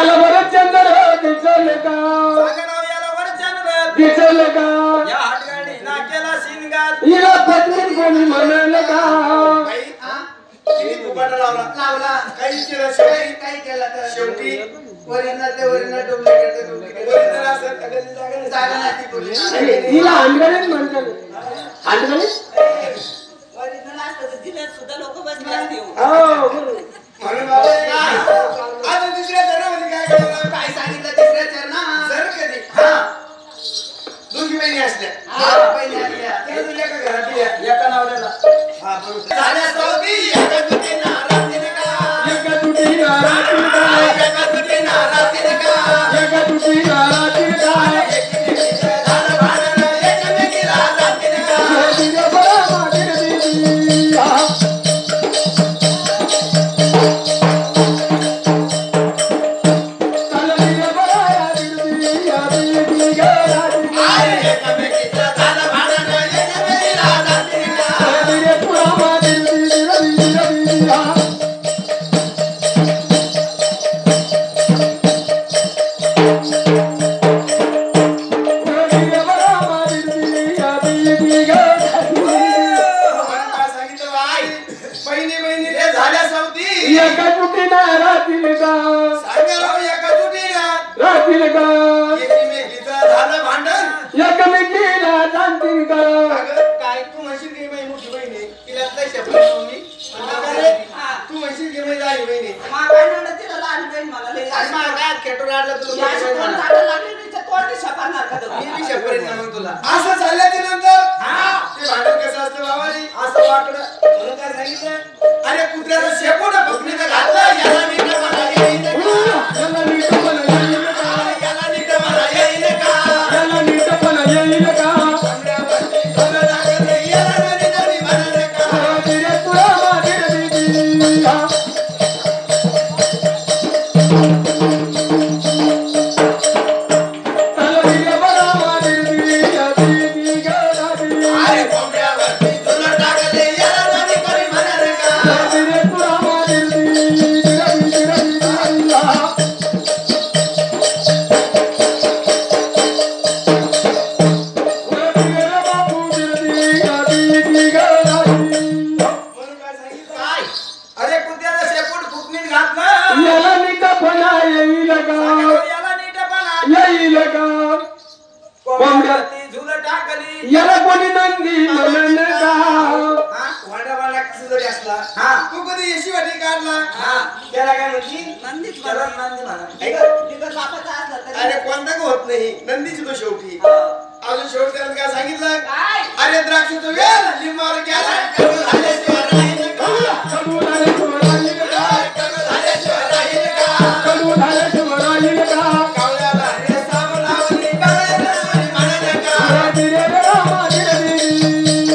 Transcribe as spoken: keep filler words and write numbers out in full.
याला बरं चंद्र दिसलं का सांगनाव याला वर चंद्र दिसलं का या हाटगाडी नाकेला शिनगार हिला पत्नी कोणी म्हणाल का बाई तिने फुपाटा लावला लावला काही केलं शेवटी काही केलं तर शेवटी वरिना ते वरिना डुप्लिकेट ते डुप्लिकेट वरिना असं कगली जागा जागा नाही बोलली हिला अंडगणित म्हणतात अंडगणित वरिना असतं तर जिल्ह्यात सुद्धा लोक बसले असते हो म्हणून बाबा आज दुसऱ्या चरणामध्ये काय करायला काय सांगितलं तिसऱ्या चरणा सर कधी हा दोघी बहिणी असल्या हा बहिणी असल्या त्या तुझ्या का घरात एका नावाला हा बरोबर झाल्या सावती एका तुझी नाराजीने का एका तुटी नाराजी का एका तुझी नाराजीने का एका तुटी नाराजी का एकमेकीचं झालं भांडण एकमेकीला जातीने का तिला बरं मागील देवी एका तुटी नाराजी का राजील का झालं भांडण एकमेकीला जाणतील का काय तू म्हणशील की बाई मोठी बहिणी तिला लय शब्द मी तू म्हणशील की बाई झाली बहिणी मा काय म्हणत तिला लहान बहीण मला लई आणि मग काय खेटून आडलं तुला या मोठी बहीण शिकवण म्हणा. झालं लागले नाही तर तोंडी शपारणार का मी तुम्ही? बी शपथ नाही मग तुला असं झाल्याच्या नंतर ते भांडण कसं असतं बाबाजी असं वाकडं म्हणून काय सांगितलं अरे कुत्र्याचं शेपूट फुकणीचं घातलं याला नीट मला येईन का याला नीट मला येईल का याला नीट मला येईन का याला नीट मला येईल का कमऱ्यावरती सोनं टाकलं याला नदी नदी म्हणाले का तिरे तुला मागील देवी अरे कमऱ्यावरती सोनं टाकले याला नदी करी म्हणाले का म्हणून काय सांगितलं काय अरे कुत्र्याचं शेपूट फुकणीत घातलं याला नीटपणा येईल का याला नीटपणा येईल का कोंबड्यावरती झुलं टाकली याला कोणी नंदी म्हणन का हा वाडा वाडा कसं जरी असला हा तू कधी यशिवाटी काढला हा त्याला काय म्हणती नंदीच त्याला म्हणा. नंदी म्हणा ऐक बिगर बापाचा असला तरी अरे कोणता का होत नाही नंदीची तो शेवटी हा. अजून शेवट त्याला काय सांगितलं काय अरे द्राक्षाचं वेल लिंबावर गेला कडू झाल्याशिवाय राहील का? कडू झाल्याशिवाय राहील का कडू झाल्याशिवाय राहील का? कडू झाल्याशिवाय राहील का कावळ्याला रे साबण लावली, कावळ्याला म्हणे म्हणाले का? राजीले मागील देवी